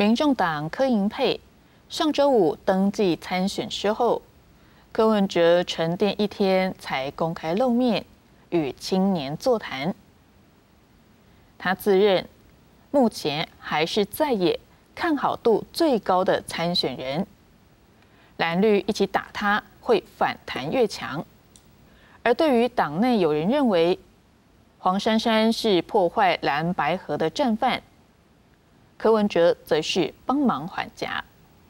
民众党柯银配上周五登记参选之后，柯文哲沉淀一天才公开露面，与青年座谈。他自认目前还是在野看好度最高的参选人，蓝绿一起打他会反弹越强。而对于党内有人认为黄珊珊是破坏蓝白合的战犯，柯文哲则是帮忙缓颊。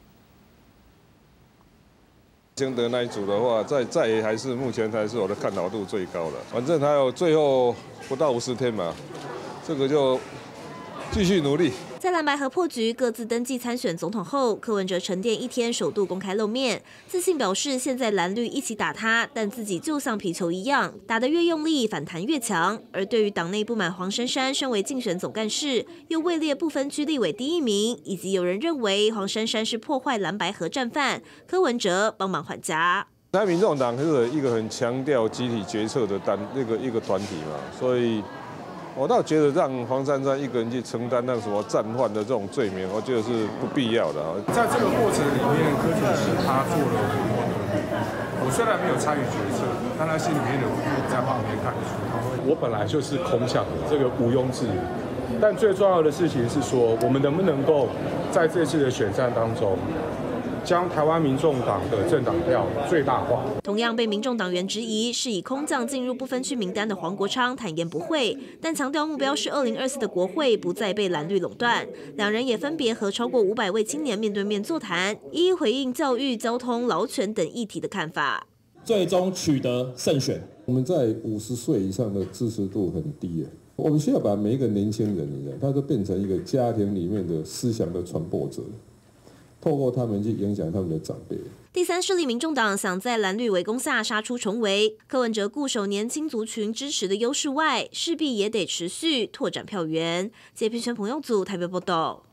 清德那一组的话，在野还是目前还是我的看好度最高的。反正还有最后不到50天嘛，这个就继续努力。 在蓝白合破局，各自登记参选总统后，柯文哲沉淀一天，首度公开露面，自信表示现在蓝绿一起打他，但自己就像皮球一样，打得越用力，反弹越强。而对于党内不满黄珊珊身为竞选总干事，又位列不分区立委第1名，以及有人认为黄珊珊是破坏蓝白合战犯，柯文哲帮忙缓颊。 民众党是一个很强调集体决策的一个团体嘛，所以我倒觉得让黄珊珊一个人去承担那什么战犯的这种罪名，我觉得是不必要的。 在这个过程里面，柯主席他做了很多努力。我虽然没有参与决策，但他心里面的努力在旁边看得出。我本来就是空想的，这个毋庸置疑。但最重要的事情是说，我们能不能够在这次的选战当中，将台湾民众党的政党票最大化。 同样被民众党员质疑是以空降进入不分区名单的黄国昌坦言不会，但强调目标是2024的国会不再被蓝绿垄断。两人也分别和超过500位青年面对面座谈，一一回应教育、交通、劳权等议题的看法。 最终取得胜选。 我们在50岁以上的支持度很低，我们需要把每一个年轻人他都变成一个家庭里面的思想的传播者。透过他们去影响他们的长辈。 第三势力民众党想在蓝绿围攻下杀出重围，柯文哲固守年轻族群支持的优势外，势必也得持续拓展票源。JP 全朋友组台北报道。